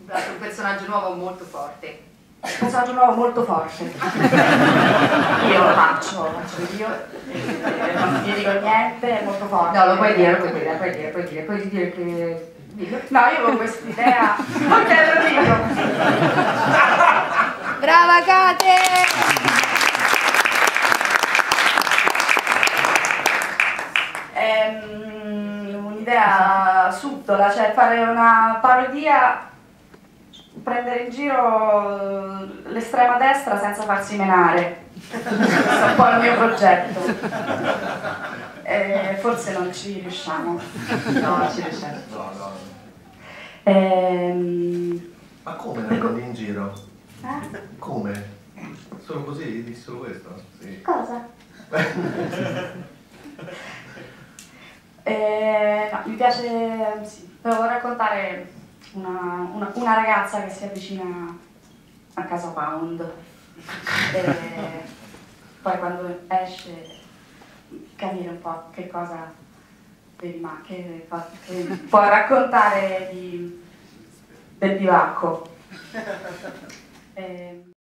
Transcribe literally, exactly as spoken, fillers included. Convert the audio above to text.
Un personaggio nuovo molto forte. Un personaggio nuovo molto forte. Io lo faccio, lo faccio io, non ti dico niente, è molto forte. No, lo puoi dire, lo puoi dire, puoi dire, puoi dire, puoi dire che... No, io avevo quest'idea. Ok, lo dico. Brava Kate! Ehm, un'idea subdola, cioè fare una parodia, prendere in giro l'estrema destra senza farsi menare. Questo è un po' il mio progetto. Eh, forse non ci riusciamo. No, non ci riusciamo. No, no. Ehm... Ma come la prendi in giro? Eh? Come? Solo così? Dici solo questo? Sì. Cosa? eh, no, mi piace, sì, volevo raccontare una, una, una ragazza che si avvicina a casa Pound e poi quando esce capire un po' che cosa vedi, ma che, che può raccontare di, del bivacco. Eh,